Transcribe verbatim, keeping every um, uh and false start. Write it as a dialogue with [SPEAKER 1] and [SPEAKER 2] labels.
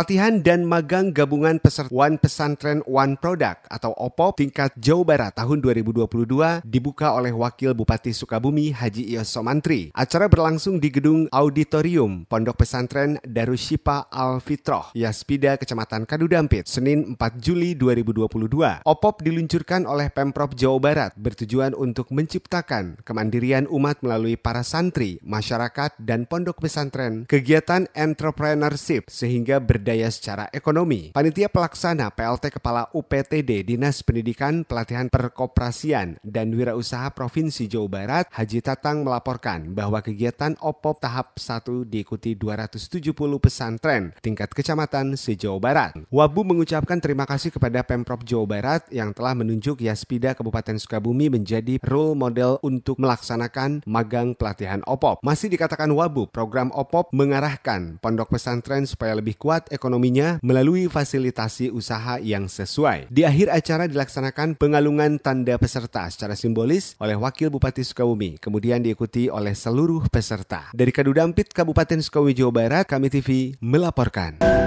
[SPEAKER 1] Pelatihan dan magang gabungan peserta One Pesantren One Product atau O P O P tingkat Jawa Barat tahun dua ribu dua puluh dua dibuka oleh Wakil Bupati Sukabumi Haji Iyos Somantri. Acara berlangsung di Gedung Auditorium Pondok Pesantren Darussyifa Al-Fitroh, Yaspida, Kecamatan Kadudampit, Senin empat Juli dua ribu dua puluh dua. O P O P diluncurkan oleh Pemprov Jawa Barat bertujuan untuk menciptakan kemandirian umat melalui para santri, masyarakat, dan pondok pesantren, kegiatan entrepreneurship sehingga berdaya secara ekonomi. Panitia Pelaksana P L T Kepala U P T D Dinas Pendidikan, Pelatihan Perkoperasian dan Wirausaha Provinsi Jawa Barat, Haji Tatang melaporkan bahwa kegiatan O P O P tahap satu diikuti dua ratus tujuh puluh pesantren tingkat kecamatan se-Jawa Barat. Wabu mengucapkan terima kasih kepada Pemprov Jawa Barat yang telah menunjuk Yaspida Kabupaten Sukabumi menjadi role model untuk melaksanakan magang pelatihan O P O P. Masih dikatakan Wabu, program O P O P mengarahkan pondok pesantren supaya lebih kuat ekonominya melalui fasilitasi usaha yang sesuai. Di akhir acara dilaksanakan pengalungan tanda peserta secara simbolis oleh Wakil Bupati Sukabumi, kemudian diikuti oleh seluruh peserta. Dari Kadudampit, Kabupaten Sukabumi, Jawa Barat, Kami T V melaporkan.